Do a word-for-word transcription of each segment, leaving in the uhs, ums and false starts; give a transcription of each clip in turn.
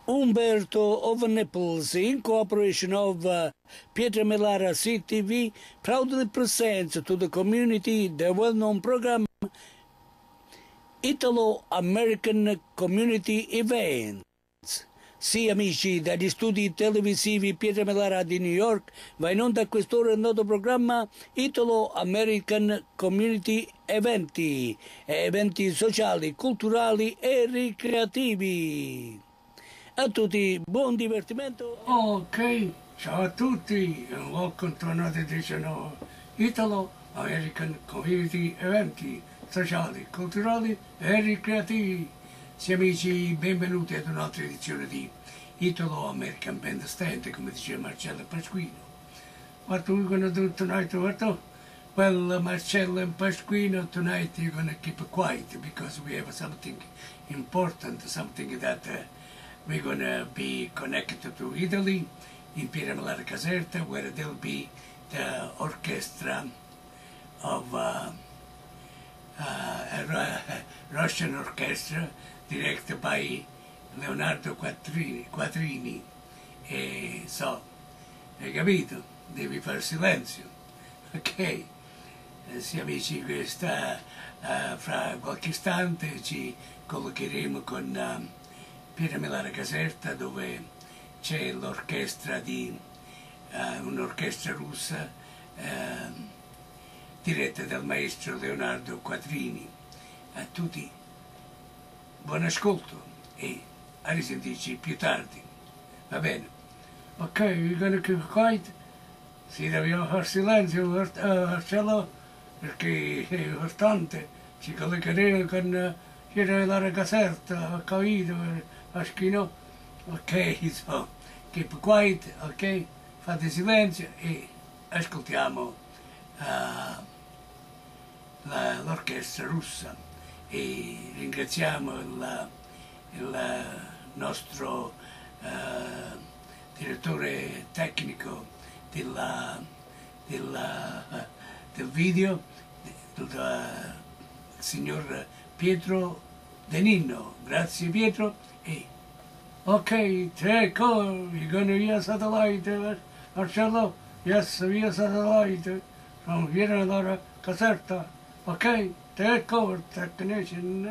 Umberto of Naples, in cooperation of uh, Pietro Melara C T V, proudly presents to the community the well-known program Italo-American Community Events. Sì, amici, dagli studi televisivi Pietro Melara di New York va in onda a quest'ora il noto programma Italo-American Community Eventi, eventi sociali, culturali e ricreativi. A tutti, buon divertimento. Ok, ciao a tutti and welcome to another edition of Italo-American Community Eventi sociali, culturali e ricreativi. Sì, amici, benvenuti ad un'altra edizione di Italo-American Bandstand, come diceva Marcello Pasquino. What are we going to do tonight, Roberto? Well, Marcello and Pasquino, tonight you're going to keep it quiet because we have something important, something that uh, we're going to be connected to Italy, in Pietro Melara Caserta, where there'll be the orchestra of uh, uh, a Russian orchestra directed by Leonardo Quattrini, Quattrini. E so, hai capito? Devi fare silenzio, ok? Eh, sì, amici, questa, uh, fra qualche istante ci collocheremo con uh, Pietro Melara Caserta, dove c'è l'orchestra di uh, un'orchestra russa uh, diretta dal maestro Leonardo Quattrini. A tutti buon ascolto e a risentirci più tardi, va bene? Ok, we're gonna keep quiet. Sì, dobbiamo fare silenzio, Marcello, perché è importante. Ci collegheremo con uh, Pietro Melara Caserta, ho capito, Paschino. Ok, so, keep quiet, ok? Fate silenzio e ascoltiamo uh, l'orchestra russa. E ringraziamo il, il nostro uh, direttore tecnico della, della, uh, del video, il signor Pietro De Nino. Grazie Pietro. E ok, take over, you're gonna via satellite, Marcello? Yes, via satellite from Pietro Melara Caserta. Ok, take over, technician.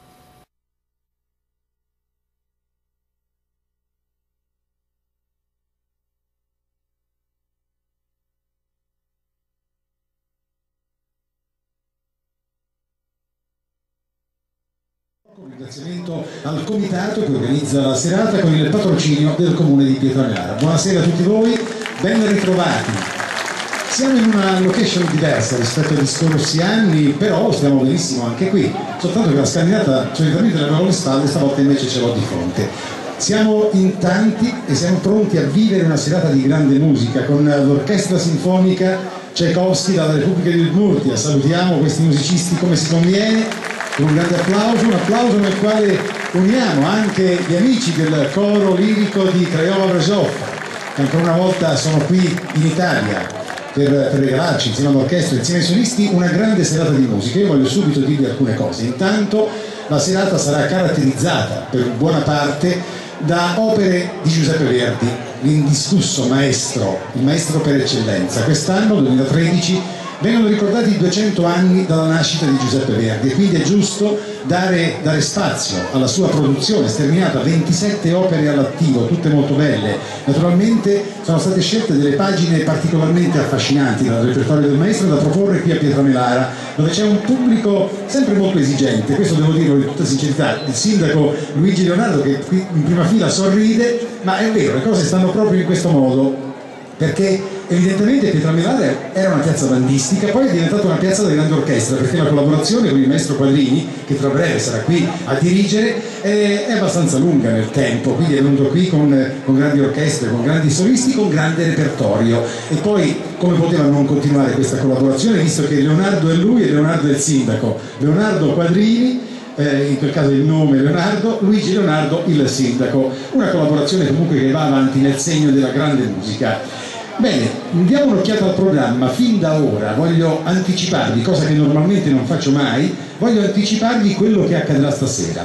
Un ringraziamento al comitato che organizza la serata con il patrocinio del comune di Pietro Melara. Buonasera a tutti voi, ben ritrovati. Siamo in una location diversa rispetto agli scorsi anni, però stiamo benissimo anche qui, soltanto che la scandinata solitamente l'avevo alle spalle, stavolta invece ce l'ho di fronte. Siamo in tanti e siamo pronti a vivere una serata di grande musica con l'orchestra sinfonica Tchaikovsky dalla Repubblica di Udmurtia. Salutiamo questi musicisti come si conviene, con un grande applauso, un applauso nel quale uniamo anche gli amici del coro lirico di Craiova Brasov, che ancora una volta sono qui in Italia per, per regalarci insieme all'orchestra e insieme ai solisti una grande serata di musica. Io voglio subito dirvi alcune cose. Intanto la serata sarà caratterizzata per buona parte da opere di Giuseppe Verdi, l'indiscusso maestro, il maestro per eccellenza. Quest'anno, duemilatredici, vengono ricordati i duecento anni dalla nascita di Giuseppe Verdi e quindi è giusto dare, dare spazio alla sua produzione sterminata, ventisette opere all'attivo, tutte molto belle. Naturalmente sono state scelte delle pagine particolarmente affascinanti dal repertorio del maestro da proporre qui a Pietro Melara, dove c'è un pubblico sempre molto esigente, questo devo dirlo in tutta sincerità. Il sindaco Luigi Leonardo, che qui in prima fila sorride, ma è vero, le cose stanno proprio in questo modo, perché evidentemente Pietro Melara era una piazza bandistica, poi è diventata una piazza della grande orchestra, perché la collaborazione con il maestro Quattrini, che tra breve sarà qui a dirigere, è, è abbastanza lunga nel tempo, quindi è venuto qui con, con grandi orchestre, con grandi solisti, con grande repertorio. E poi come poteva non continuare questa collaborazione, visto che Leonardo è lui e Leonardo è il sindaco, Leonardo Quattrini, eh, in quel caso il nome Leonardo, Luigi Leonardo il sindaco, una collaborazione comunque che va avanti nel segno della grande musica. Bene, diamo un'occhiata al programma. Fin da ora voglio anticiparvi, cosa che normalmente non faccio mai, voglio anticiparvi quello che accadrà stasera.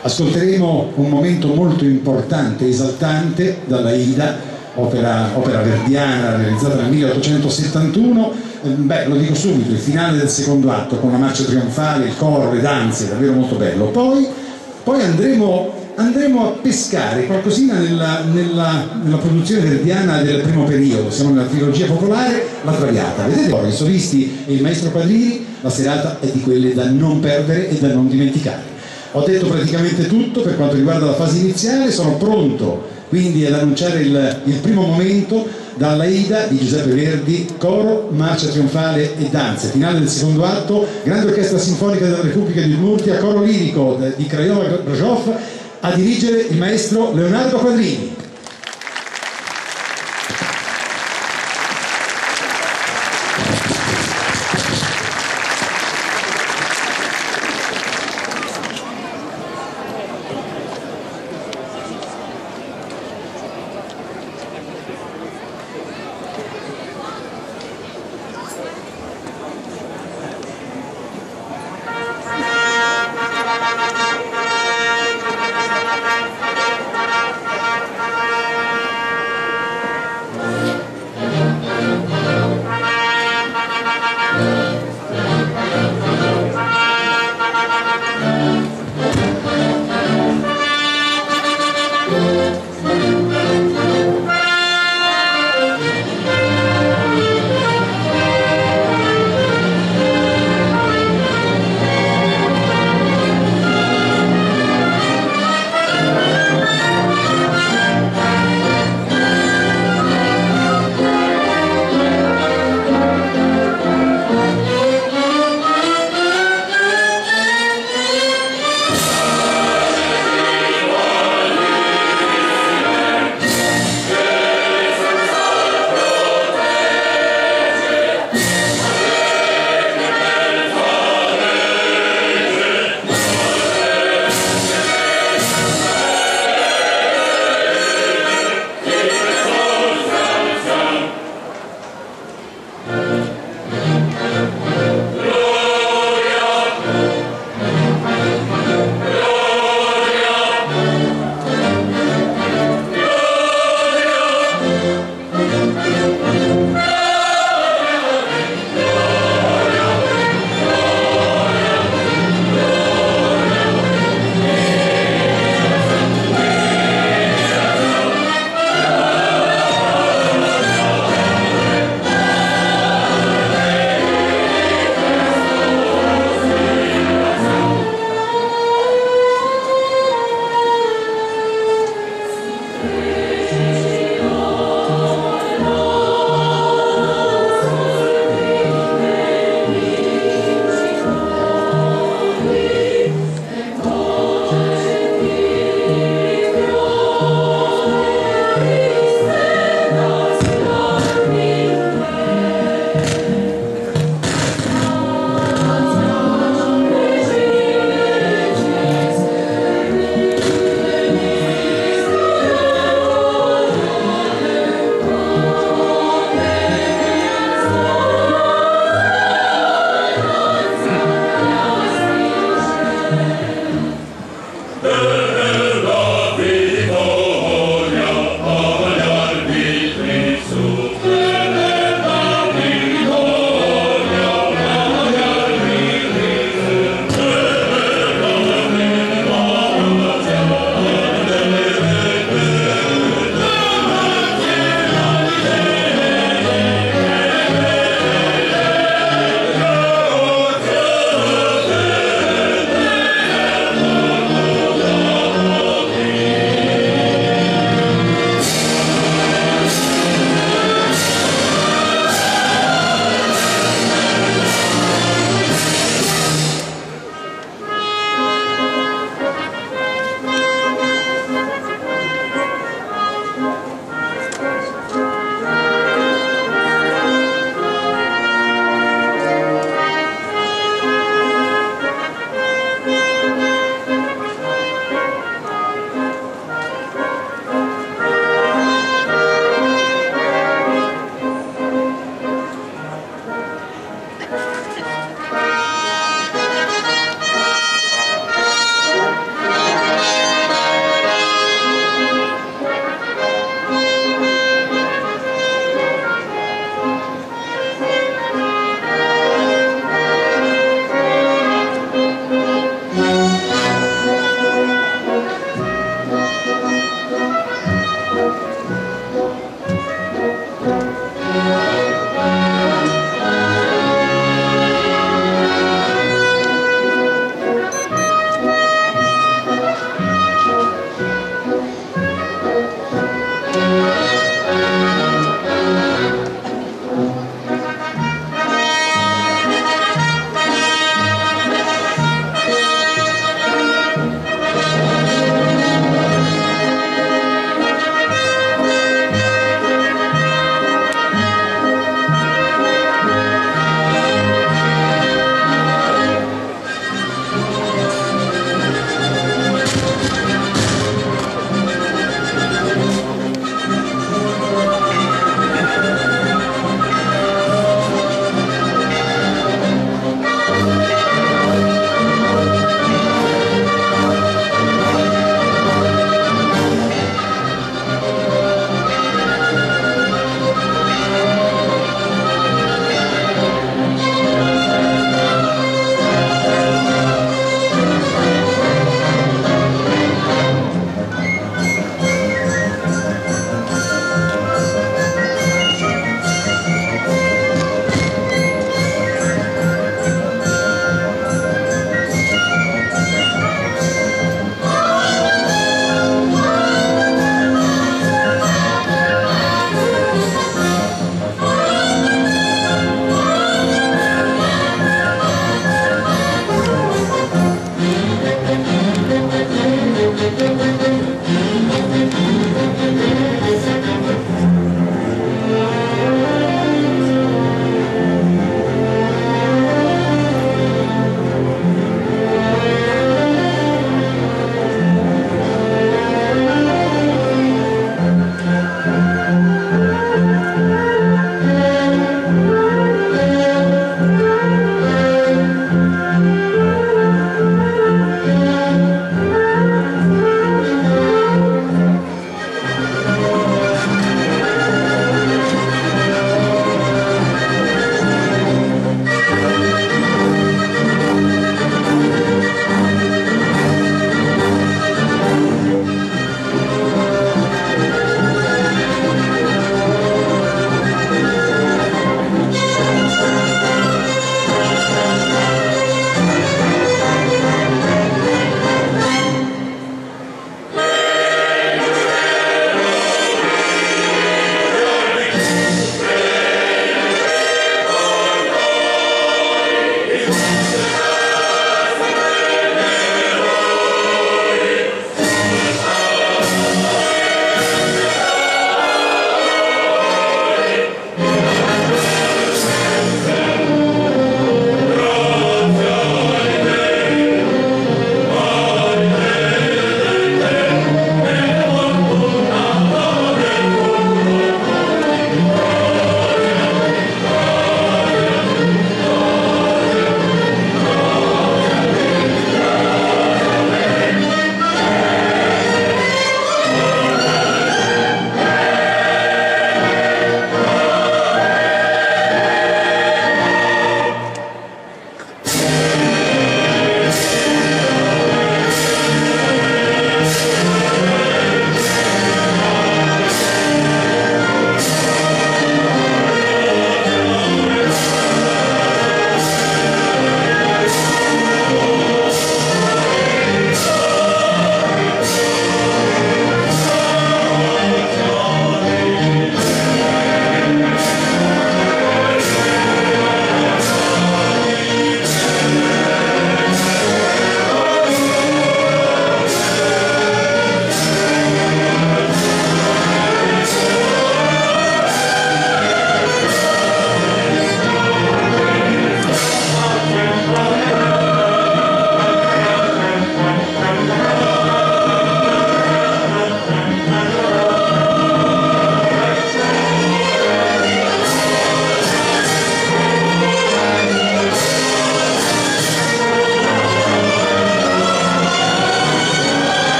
Ascolteremo un momento molto importante, esaltante, dall'Aida, opera, opera verdiana realizzata nel milleottocentosettantuno. Beh, lo dico subito, il finale del secondo atto con la marcia trionfale, il coro, le danze, davvero molto bello. Poi, poi andremo, andremo a pescare qualcosina nella, nella, nella produzione verdiana del primo periodo. Siamo nella trilogia popolare, La Traviata. Vedete i solisti e il maestro Quadrini? La serata è di quelle da non perdere e da non dimenticare. Ho detto praticamente tutto per quanto riguarda la fase iniziale, sono pronto quindi ad annunciare il, il primo momento dall'Aida di Giuseppe Verdi, coro, marcia trionfale e danze, finale del secondo atto, grande orchestra sinfonica della Repubblica di Udmurtia, coro lirico di Craiova Brajov, a dirigere il maestro Leonardo Quadrini.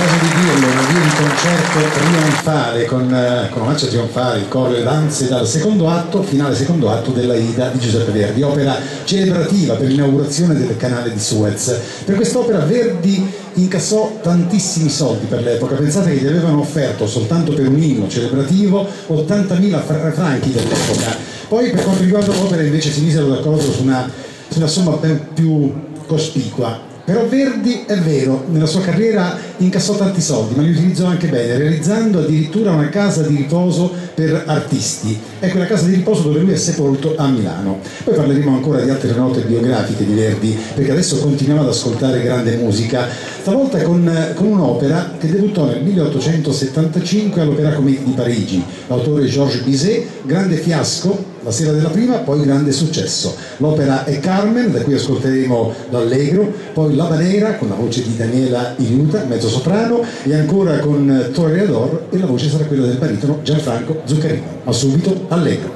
caso di dirlo, una via di concerto trionfale con, eh, con marcia trionfale, il coro e le danze dal secondo atto, finale secondo atto della Ida di Giuseppe Verdi, opera celebrativa per l'inaugurazione del canale di Suez. Per quest'opera Verdi incassò tantissimi soldi per l'epoca, pensate che gli avevano offerto soltanto per un inno celebrativo ottantamila franchi dell'epoca. Poi per quanto riguarda l'opera invece si misero d'accordo su una, su una somma ben più cospicua. Però Verdi, è vero, nella sua carriera incassò tanti soldi, ma li utilizzò anche bene, realizzando addirittura una casa di riposo per artisti. È quella casa di riposo dove lui è sepolto a Milano. Poi parleremo ancora di altre note biografiche di Verdi, perché adesso continuiamo ad ascoltare grande musica, stavolta con, con un'opera che debuttò nel milleottocentosettantacinque all'Opéra Comique di Parigi. L'autore Georges Bizet, grande fiasco la sera della prima, poi grande successo. L'opera è Carmen, da cui ascolteremo l'Allegro, poi La Banera con la voce di Daniela Iliuta, mezzo soprano, e ancora con Toreador, e la voce sarà quella del baritono Gianfranco Zuccarino. Ma subito Allegro.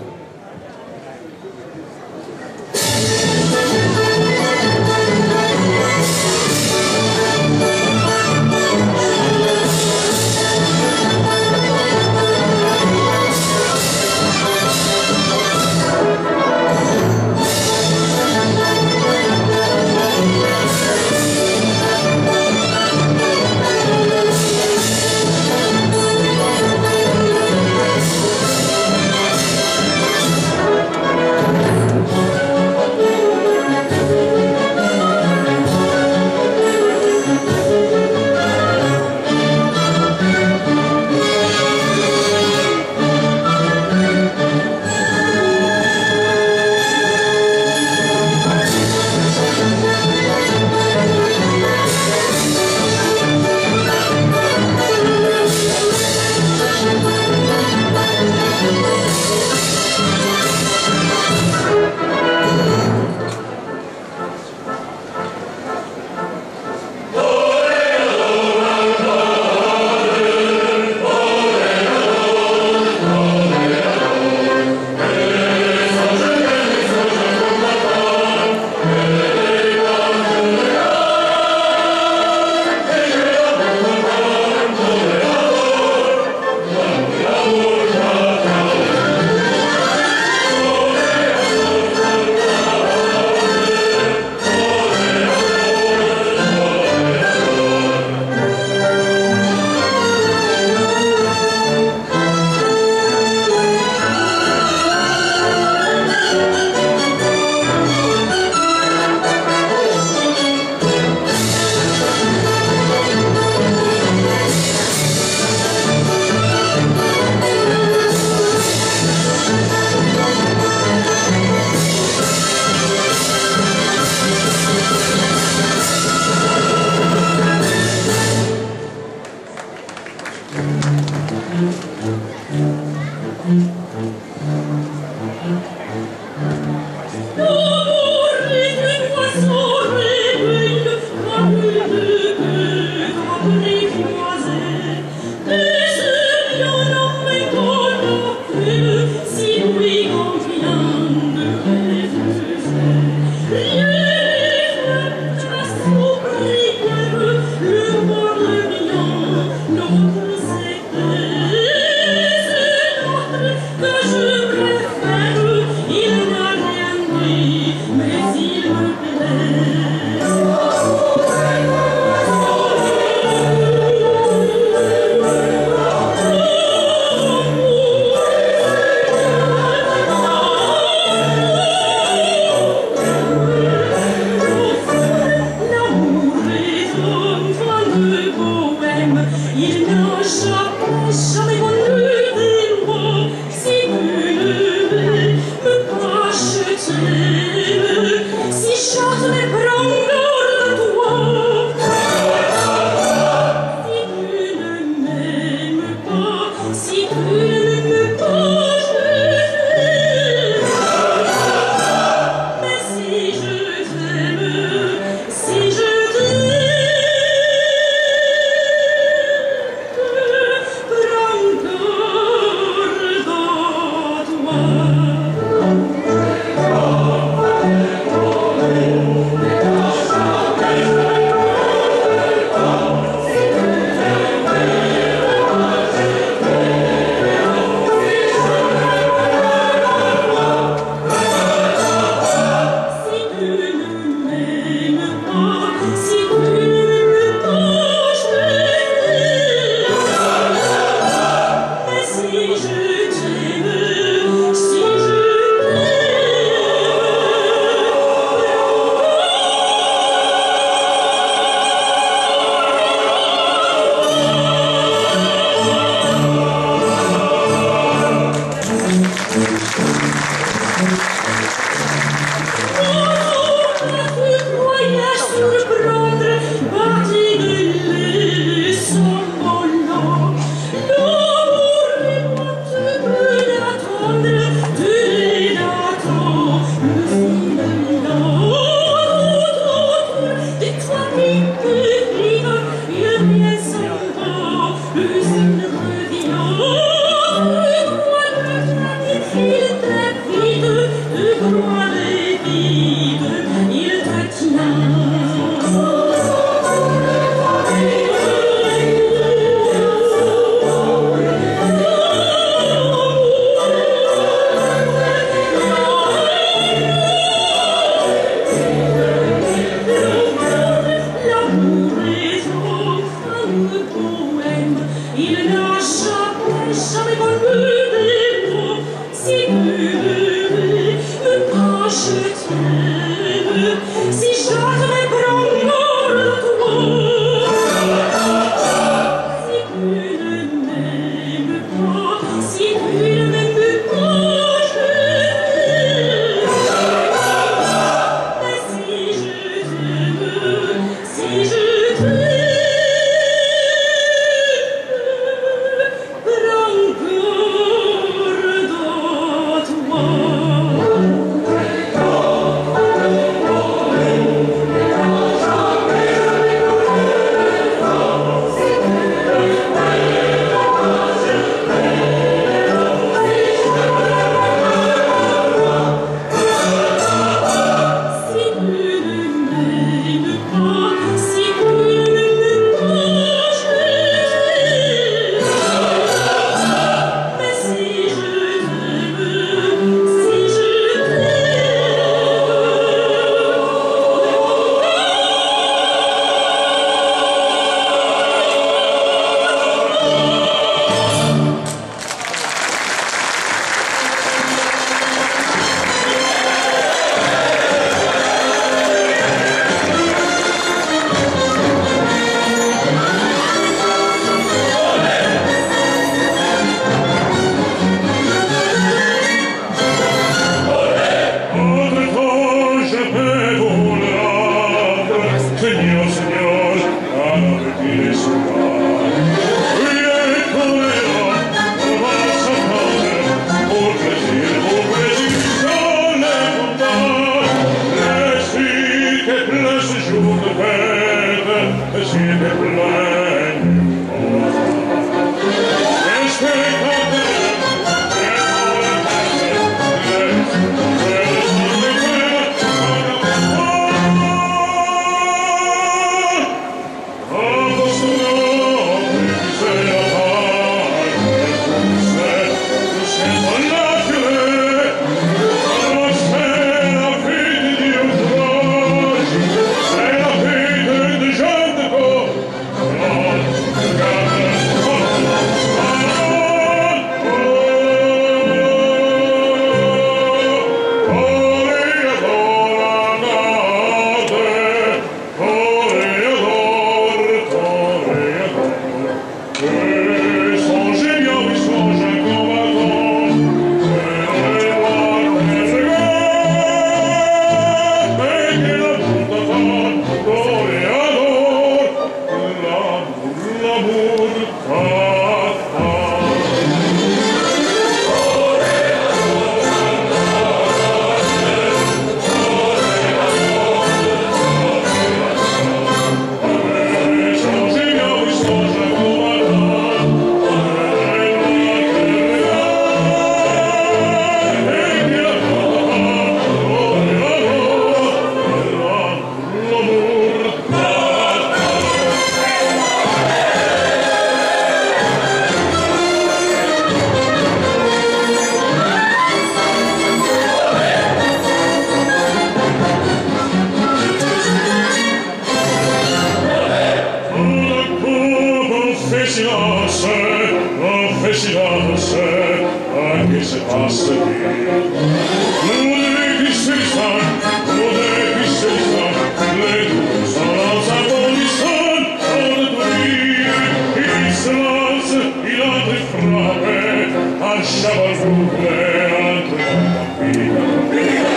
silence, on fait silence, anche se passa via. L'une qui se sta, l'une qui se sta, le due sono s'abolisson, sono due, il silence, il altri frappe, lasciava il bucle, altri bambini.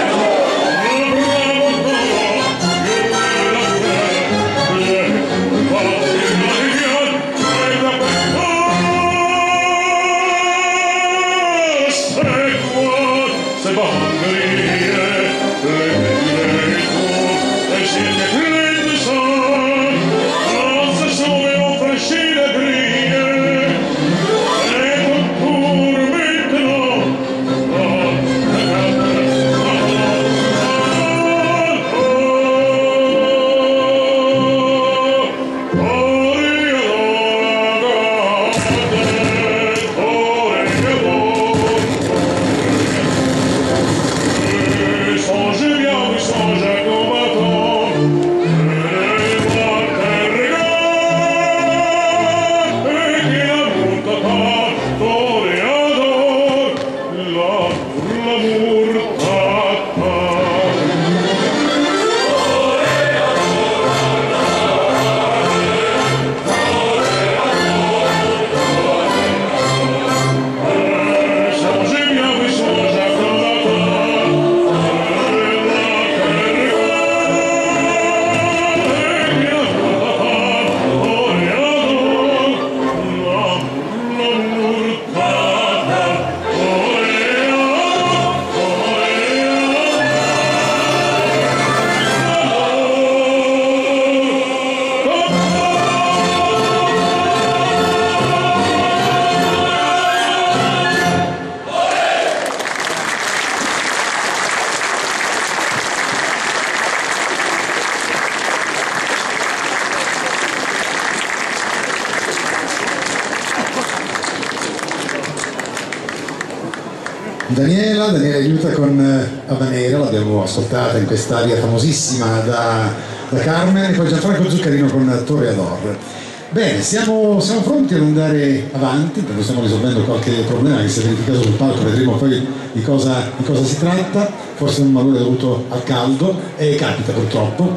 Daniela, Daniela aiuta con Habanera, l'abbiamo ascoltata in quest'aria famosissima da, da Carmen, e poi Gianfranco Zuccarino con Toreador. Bene, siamo, siamo pronti ad andare avanti, perché stiamo risolvendo qualche problema che si è verificato sul palco, vedremo poi di cosa, di cosa si tratta, forse un malore dovuto al caldo, e capita purtroppo.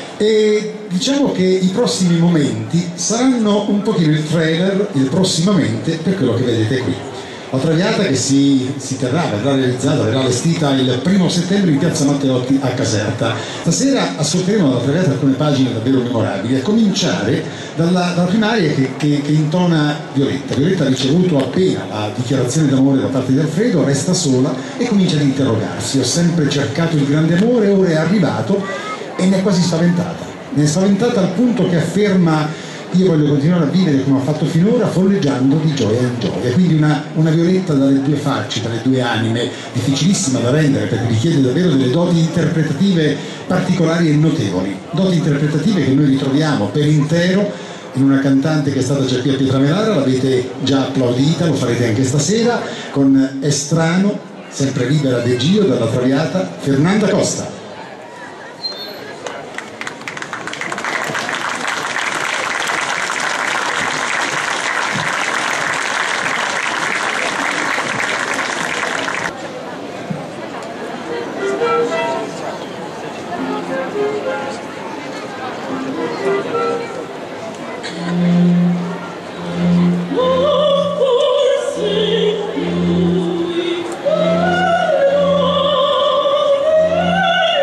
E diciamo che i prossimi momenti saranno un pochino il trailer, il prossimamente, per quello che vedete qui. La Traviata che si, si terrà, verrà realizzata, verrà allestita il primo settembre in piazza Matteotti a Caserta. Stasera ascolteremo dalla Traviata alcune pagine davvero memorabili, a cominciare dalla, dalla primaria che, che, che intona Violetta. Violetta ha ricevuto appena la dichiarazione d'amore da parte di Alfredo, resta sola e comincia ad interrogarsi. Ho sempre cercato il grande amore, ora è arrivato, e ne è quasi spaventata. Ne è spaventata al punto che afferma: io voglio continuare a vivere come ho fatto finora, folleggiando di gioia in gioia. Quindi una, una Violetta dalle due facce, dalle due anime, difficilissima da rendere perché richiede davvero delle doti interpretative particolari e notevoli. Doti interpretative che noi ritroviamo per intero in una cantante che è stata già qui a Pietramelara, l'avete già applaudita, lo farete anche stasera, con È strano, sempre libera de Gio, dalla Traviata, Fernanda Costa. Oh,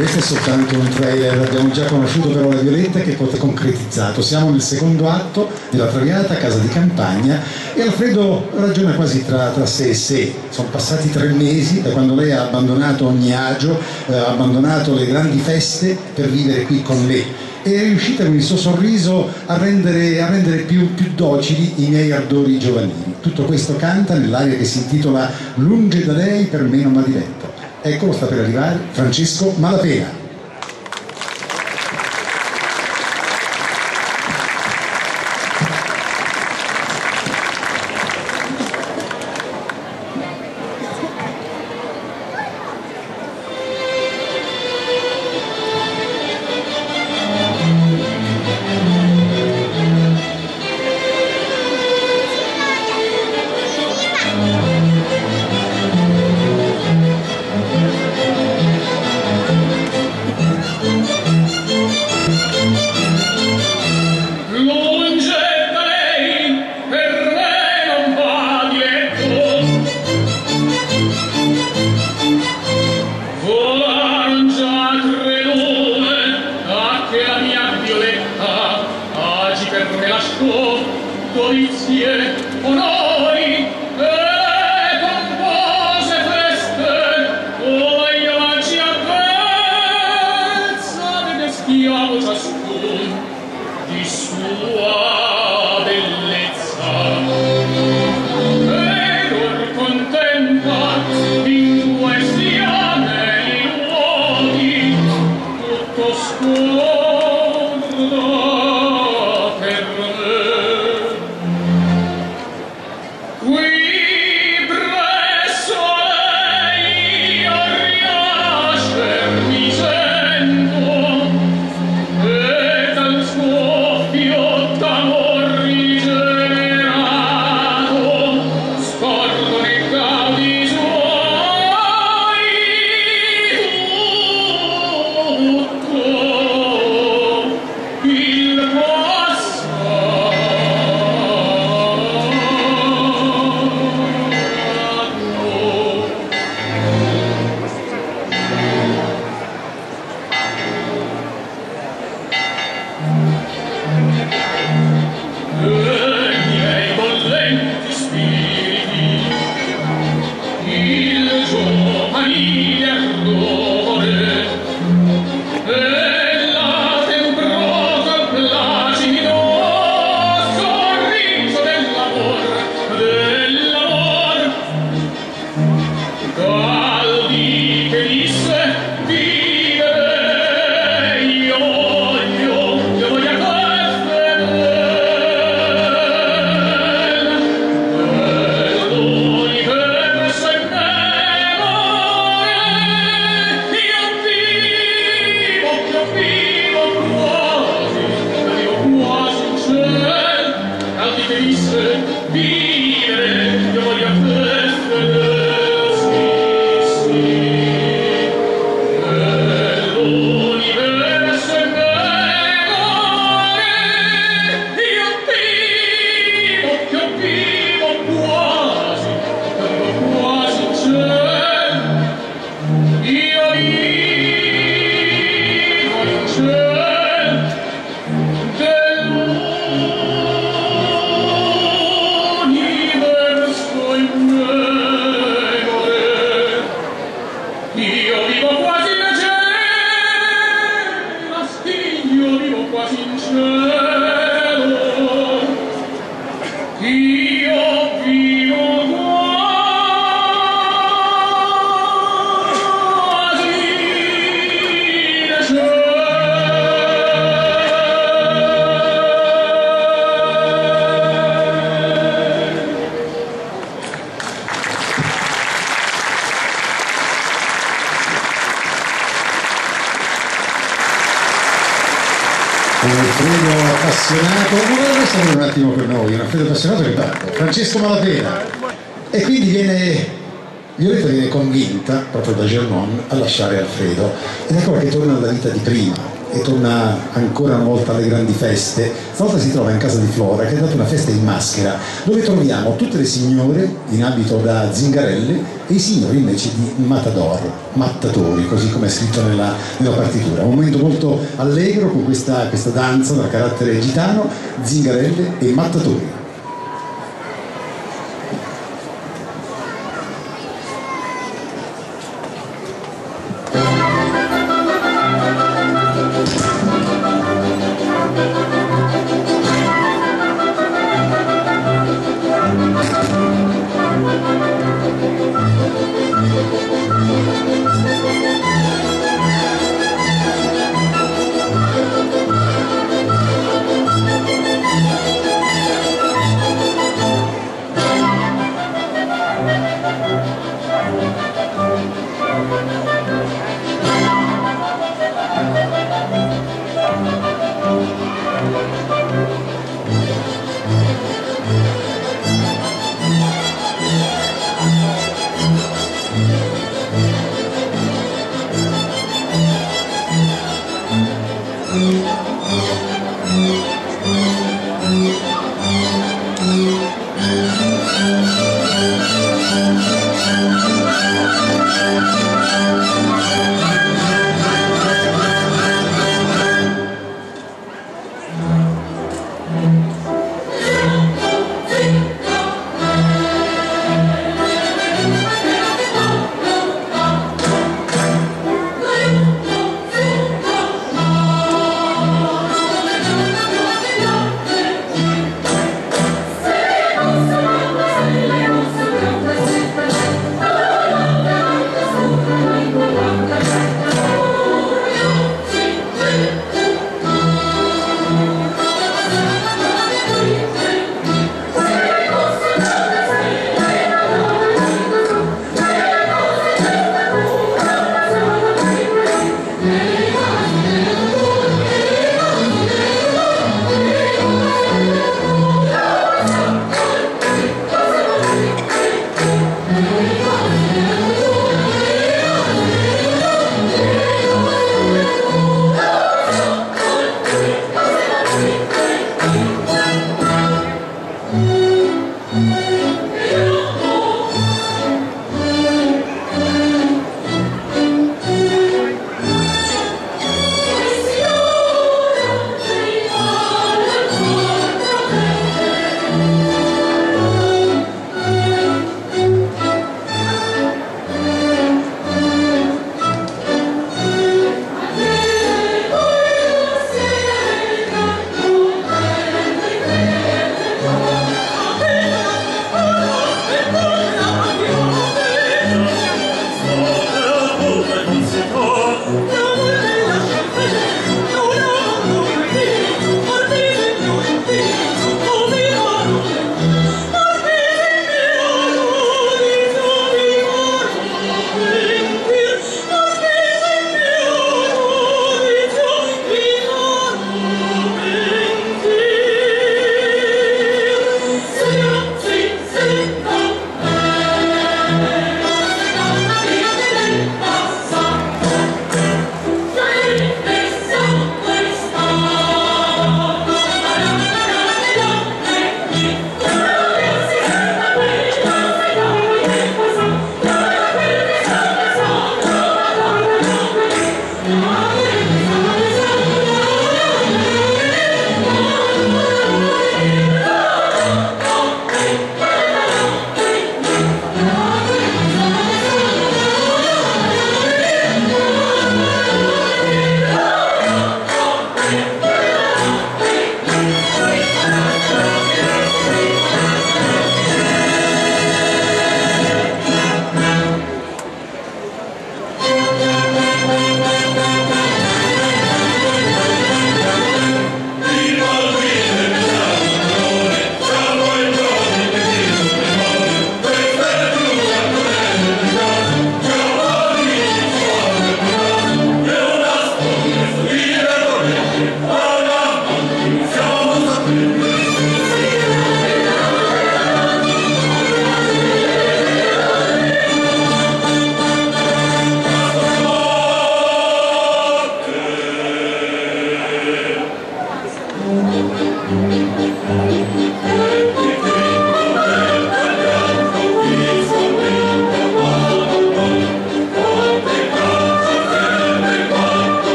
Questo è soltanto un trailer, abbiamo già conosciuto però la Violetta che poi è concretizzato. Siamo nel secondo atto della Traviata, casa di campagna, e Alfredo ragiona quasi tra, tra sé e sé. Sono passati tre mesi da quando lei ha abbandonato ogni agio, eh, ha abbandonato le grandi feste per vivere qui con me. E è riuscita con il suo sorriso a rendere, a rendere più, più docili i miei ardori giovanili. Tutto questo canta nell'aria che si intitola Lunge da lei per me non m'ha diletto. Eccolo, sta per arrivare Francesco Malapena. Alfredo appassionato, vorrei stare un attimo per noi, un Alfredo appassionato che parte, Francesco Malapena, e quindi viene, Violetta viene convinta proprio da Germon a lasciare Alfredo, ed ecco che torna alla vita di prima, e torna ancora una volta alle grandi feste. Stavolta si trova in casa di Flora, che ha dato una festa in maschera, dove troviamo tutte le signore in abito da zingarelle e i signori invece di matador, mattatori, così come è scritto nella, nella partitura. Un momento molto allegro con questa, questa danza dal carattere gitano, zingarelle e mattatori.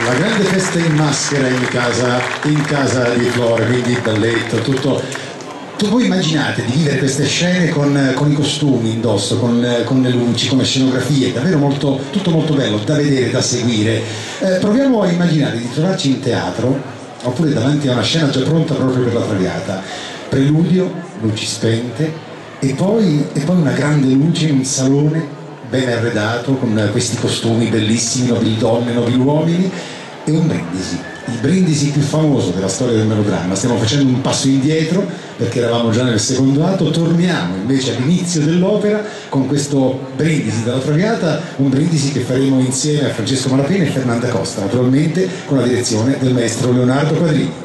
una grande festa in maschera in casa, in casa di Flora, quindi balletto, tutto. Tu voi immaginate di vivere queste scene con, con i costumi indosso, con, con le luci, con le scenografie, davvero molto, tutto molto bello da vedere, da seguire. Eh, proviamo a immaginare di trovarci in teatro oppure davanti a una scena già pronta proprio per la Traviata. Preludio, luci spente e poi, e poi una grande luce in un salone ben arredato con questi costumi bellissimi, nobili donne, nobili uomini e un brindisi. Il brindisi più famoso della storia del melodramma. Stiamo facendo un passo indietro perché eravamo già nel secondo atto, torniamo invece all'inizio dell'opera con questo brindisi dalla Traviata, un brindisi che faremo insieme a Francesco Malapena e Fernanda Costa, naturalmente con la direzione del maestro Leonardo Quadrini.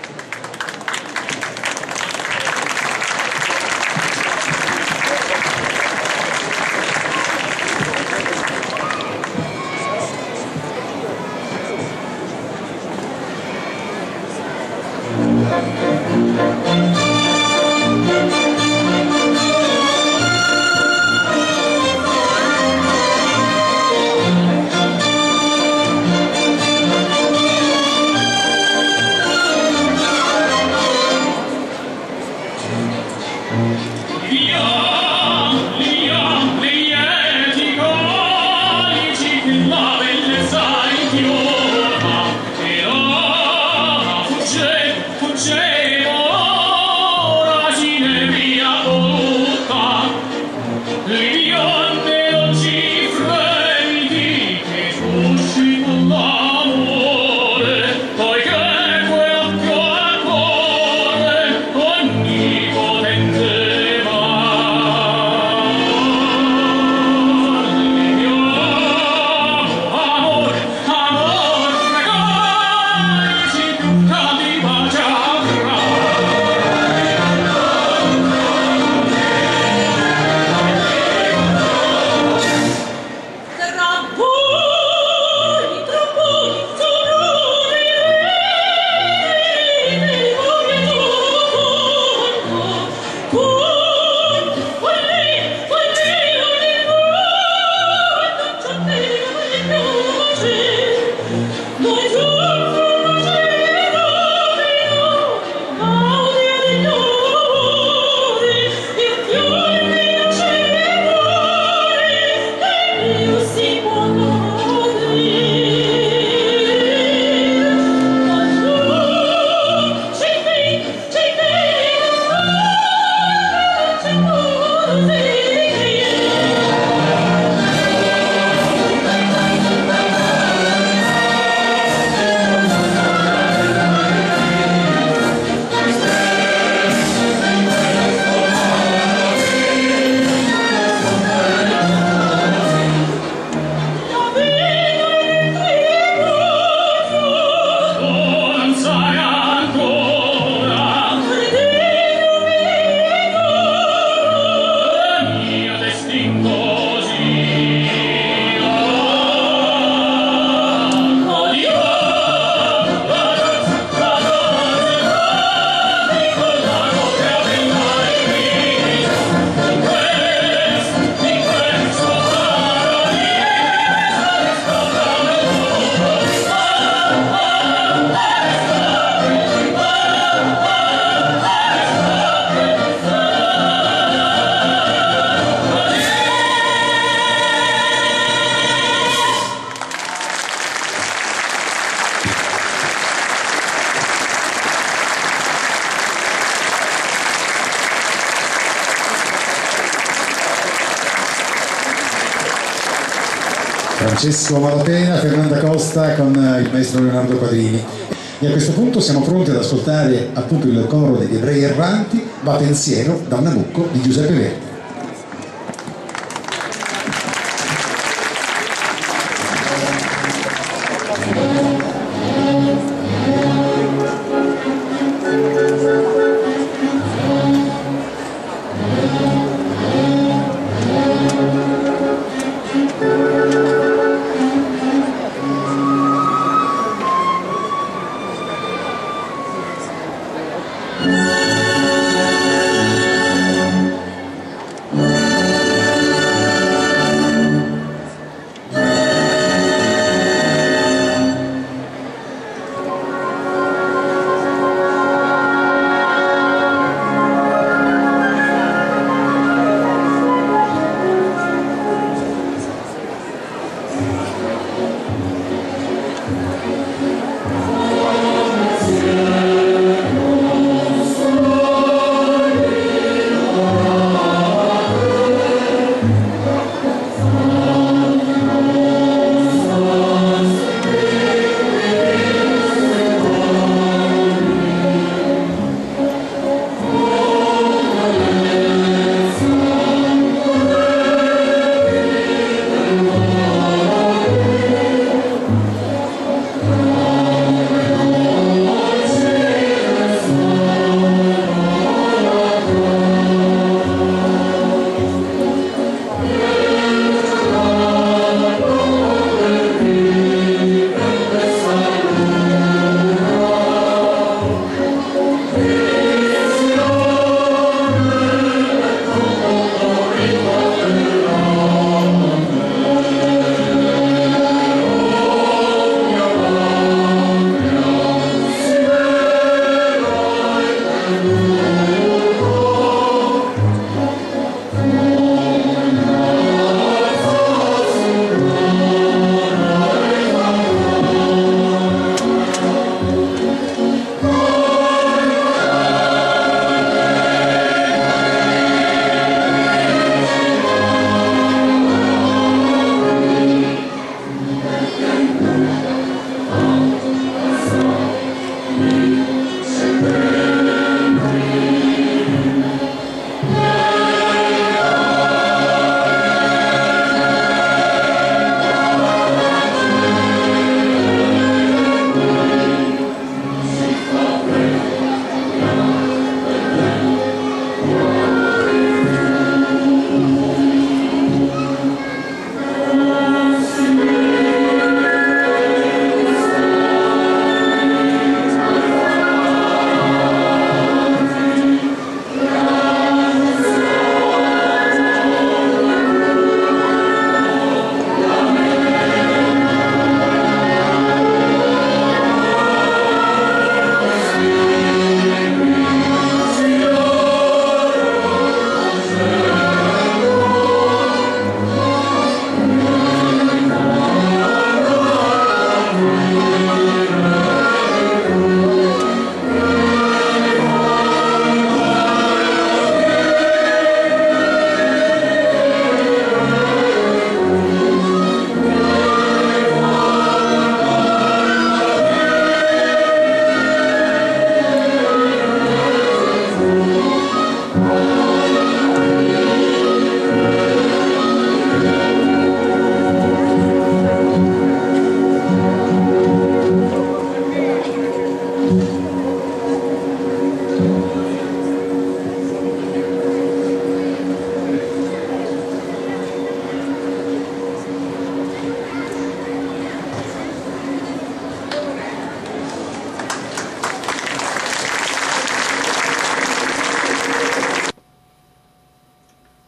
Francesco Malapena, Fernanda Costa con il maestro Leonardo Quadrini. E a questo punto siamo pronti ad ascoltare appunto il coro degli Ebrei Erranti, Va pensiero da un Nabucco di Giuseppe Verdi.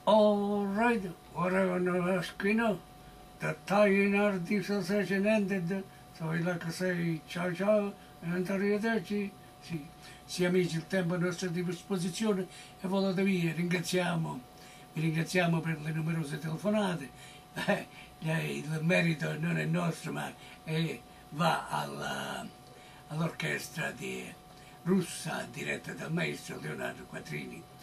All right, whatever asking, the tying our dissociation ended, so we like to say ciao ciao and arrivederci. Sì, sì amici, il tempo è a nostra disposizione e volate via, ringraziamo, vi ringraziamo per le numerose telefonate. Eh, il merito non è nostro, ma è, va alla, all'orchestra di russa diretta dal maestro Leonardo Quattrini.